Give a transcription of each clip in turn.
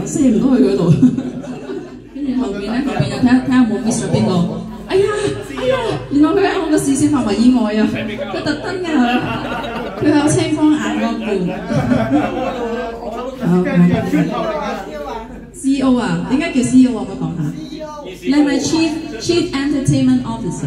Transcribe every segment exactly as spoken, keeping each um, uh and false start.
射唔到去嗰度。跟住後面咧，後面又睇下睇下冇 miss 咗邊個。哎呀，哎呀，原來佢喺我嘅視線範圍以外啊！佢特登㗎，佢有青光眼嗰半。C E O 啊，點解叫 C E O 啊？我講下。你係咪 Chief Chief Entertainment Officer？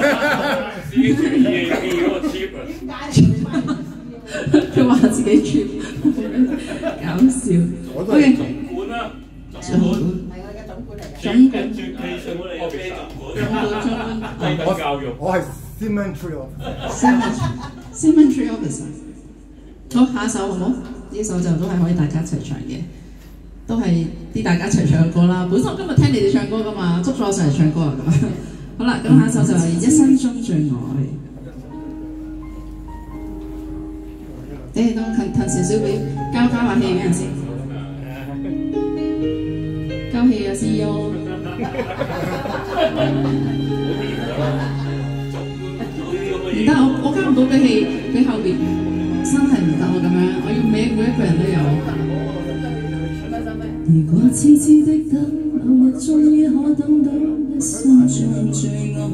佢話自己 Chief， 搞笑。OK。總管啦，總管。係我嘅總管嚟嘅。總管。我俾總管。總管。我教育。我係 Cemetery Officer。Cemetery Officer。好，下一首好唔好？呢首就都係可以大家一齊唱嘅。都係啲大家一齊唱嘅歌啦。本身我今日聽你哋唱歌噶嘛，捉咗我上嚟唱歌啊咁。好啦，咁下一首就係《一生中最愛》。你哋都騰騰少少俾交交下氣俾人先。交氣啊 C E O。唔得，我我交唔到嘅氣俾後邊，真係唔得我咁樣，我要每每一個人都有。如果痴痴的等，某日終於可等到一生中最愛。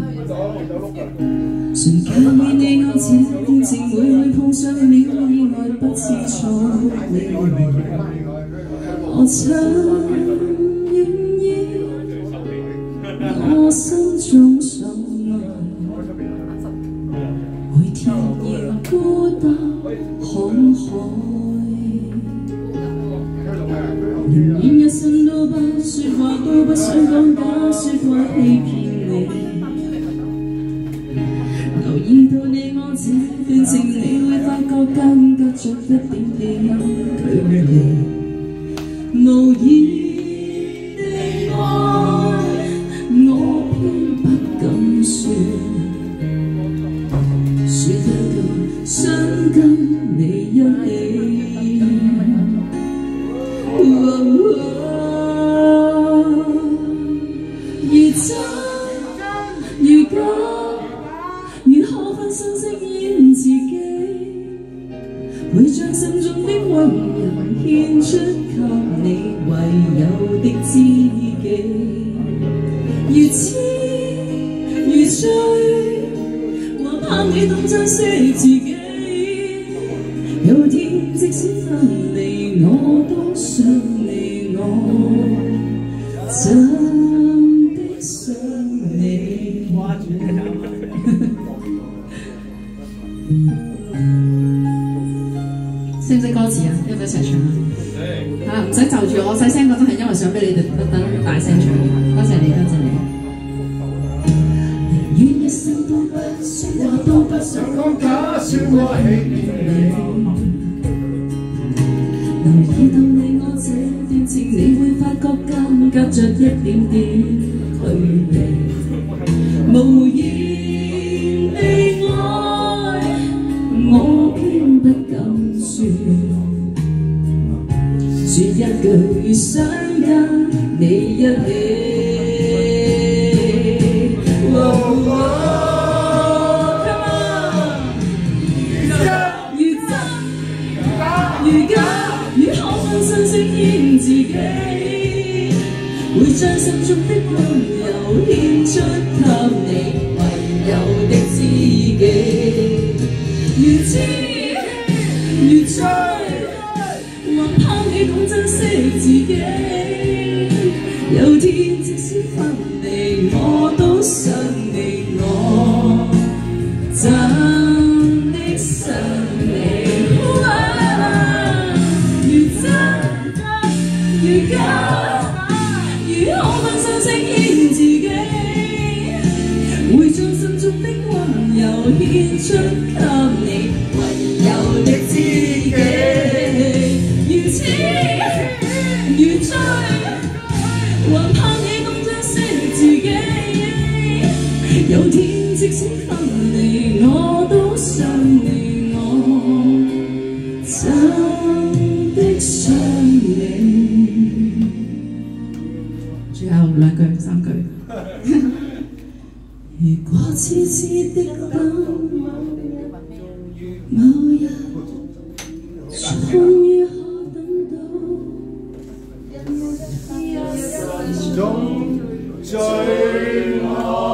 誰介意你我這段情每每碰上了意外，不知錯你我曾願意，我心中所愛，每天要孤單慷慨。寧願一生都不說話，都不想講假說話欺騙你。留意到你我這段情，你會發覺間隔着一點點距離。無言的愛，我偏不敢說，說一句想跟你一起。如真如假，如可分身飾演自己，會將心中的溫柔獻出給你唯有的知己。如痴如醉，我怕你懂珍惜自己。有天即使分離，我都想你，我真的想你。識唔識歌詞啊？一唔一齊唱啊？嚇，唔使就住我細聲嗰陣，係因為想俾你哋特登大聲唱。多謝你，多謝你。寧願一生都不說話，都不想講假説話欺騙你。留意到你我這段情，你會發覺間隔着一點點距離。無言的愛，我偏不敢說，說一句想跟你一起。自己會將心中的溫柔獻出給你唯有的知己。如痴如醉，還怕你懂珍惜自己。有天即使分離，我都想你，我真的想你。如假，如可分身飾演自己，會將心中的溫柔獻出給你唯有的知己。如痴如醉，還怕你懂珍惜自己。有天即使分離，我都想你，我真的想你。最後兩句三句。如果痴痴的等，某日終於可等到中最愛。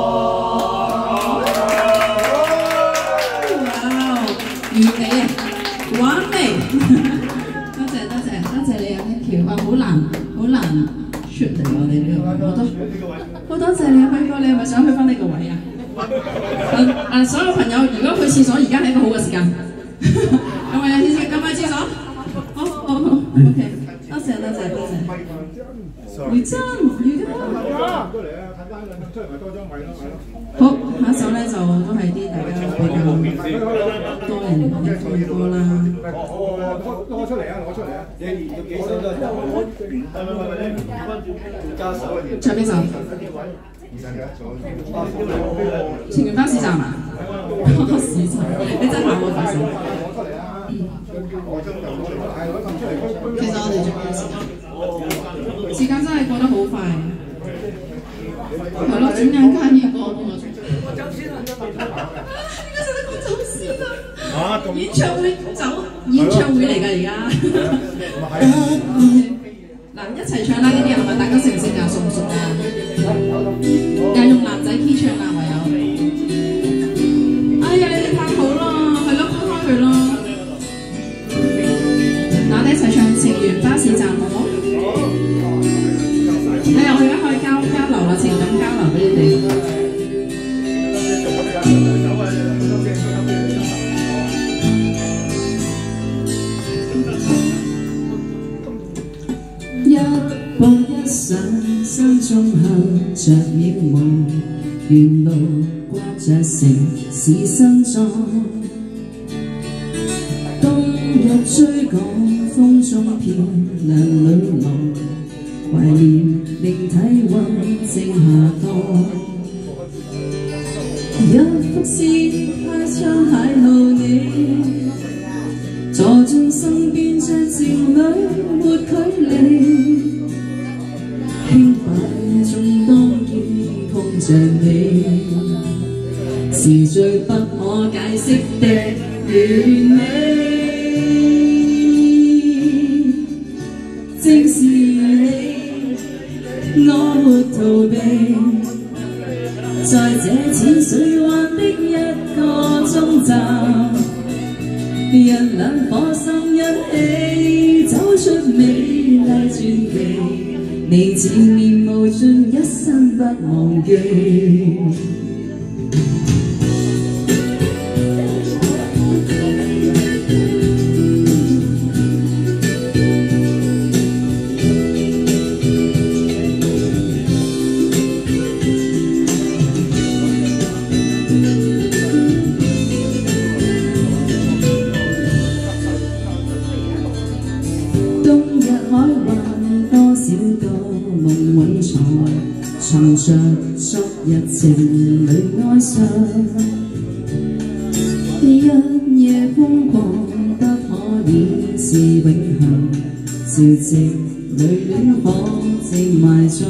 完美啊，完美！多謝多謝多謝你啊 ，thank you！ 哇，好難好難出嚟我哋呢個，我都好多謝你啊，輝哥，你係咪想去翻呢個位啊？啊，所有朋友，如果去廁所，而家係一個好嘅時間。有冇有廁所？有冇廁所？好好好 ，OK， 多謝多謝多謝。余真，余真。好，下一首咧就都係啲大家比較多人嘅歌啦。 攞攞出嚟啊！攞出嚟啊！你要幾首都係唱邊首？情緣巴士站啊！巴士站，你真係我大手。其實我哋仲有時間，時間真係過得好快。係咯，轉眼間已經過半個鐘。我走先啦！點解使得我走先啊？演唱會走，演唱會嚟㗎而家。嗱，一齊唱啦！呢啲係咪大家識唔識㗎？熟唔熟啊？又用男仔 key 唱啦，唯有。哎呀，你哋太好啦，係咯，分開佢咯。嗱，我哋一齊唱《情緣巴士站》好唔好？你又去一可以交交流啦，情感交流俾你哋。一步一上，心中向着渺茫，沿路掛着城市新裝。冬日追趕，風中漂亮女郎，懷念令體溫正下降。一幅詩開窗邂逅你，坐進身邊像情侶沒距離。輕擺中當肩碰着你，是最不可解釋的完美。正是你，我沒逃避，在這淺水灣的一個終站，人兩顆心一起走出美麗傳奇。你似面無盡，一生不忘記。冬日海灣多少個夢揾藏，藏着昨日情侶哀傷。一夜瘋狂不可以是永恆，潮汐裏戀火正埋葬。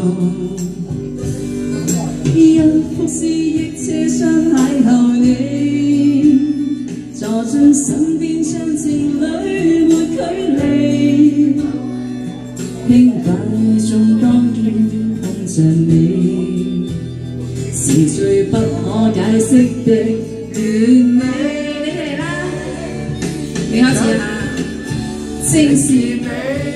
一幅詩亦車廂邂逅你，坐進身邊像情侶沒距離。輕擺中當肩碰着你，是最不可解釋的完美。你嚟啦，你開始啦。正是你，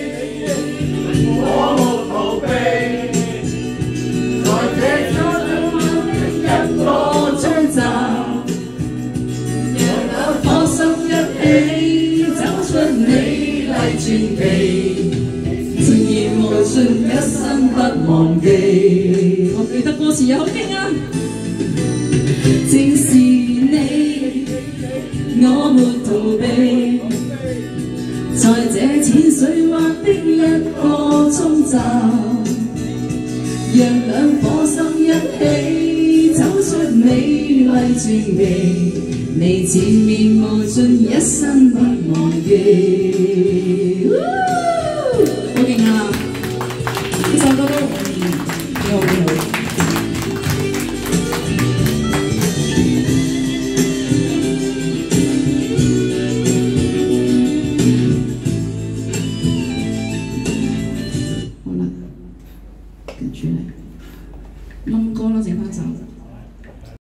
我無逃避，在這初春一個終站，讓兩顆心一起走出美麗傳奇。無盡一生不忘記，我記得歌詞又好勁啊！正是你，我沒逃避，在這淺水灣的一個終站，讓兩顆心一起走出美麗傳奇。你似面無盡，一生不忘記。好勁啊！呢首歌都幾好幾好。好嘅主嚟。冧歌啦，剩翻首。